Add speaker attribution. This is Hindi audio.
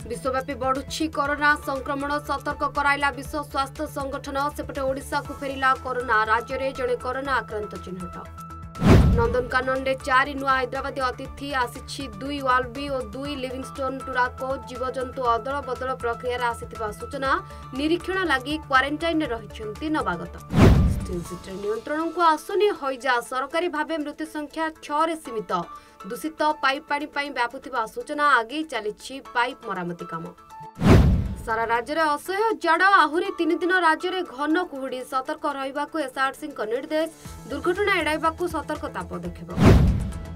Speaker 1: विश्वव्यापी बढ़ुछि कोरोना संक्रमण सतर्क कराइला विश्व स्वास्थ्य संगठन सेपटे ओडिशा को फेरिला कोरोना राज्य में जड़े कोरोना आक्रांत चिन्हट नंदनकानन रे 4 नुआ हैदराबादी अतिथि आसी 2 वाल्बी और 2 लिविंगस्टोन टुराको जीवजंतु अदल बदल प्रक्रिया आसीथिबा सूचना निरीक्षण लगी क्वारंटाइन रहिछंती नवागत नियंत्रण को आसुनी हईजा सरकारी भावे मृत्यु संख्या 6 रे सीमित दूषित पाइप पानी व्यापुथिबा सूचना आगे चली पाइप मरामती काम सारा राज्य में असह्य जाड़ आहुरी 3 दिन राज्य में घन कुहुड़ी सतर्क रहिबाकु एसआरसी निर्देश दुर्घटना एड़ाइबाकु सतर्कता पदक्षेप